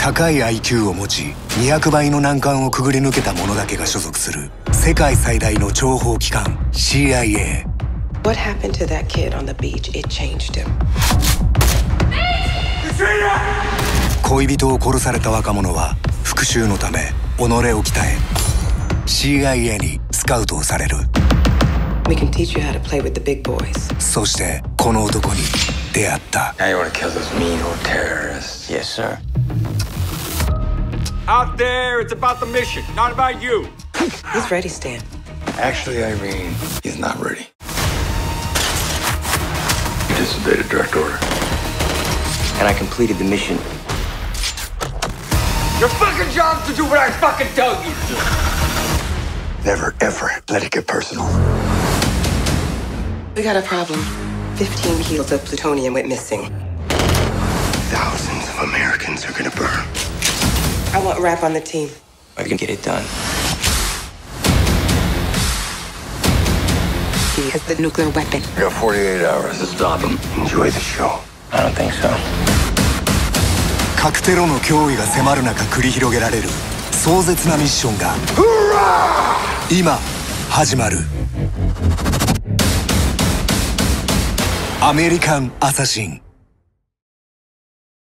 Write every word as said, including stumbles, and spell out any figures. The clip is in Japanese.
高い アイキュー を持ちにひゃくばいの難関をくぐり抜けた者だけが所属する世界最大の諜報機関 シーアイエー。 What happened to that kid on the beach? It changed him. 恋人を殺された若者は復讐のため己を鍛え シーアイエー にスカウトをされる。 We can teach you how to play with the big boys. そしてこの男に出会った。 Now you want to kill those mean old terrorists? Yes, sir. Out there, it's about the mission, not about you. He's ready, Stan. Actually, Irene, he's not ready. You disobeyed a direct order. And I completed the mission. Your fucking job's to do what I fucking tell you. Never, ever let it get personal. We got a problem. Fifteen kilos of plutonium went missing. Thousands of Americans are gonna burn. I want Rap on the team. I can get it done. He has the nuclear weapon. You got forty-eight hours to stop him. Enjoy the show. I don't think so. 核テロの脅威が迫る中繰り広げられる壮絶なミッションが今始まる。アメリカン・アサシン。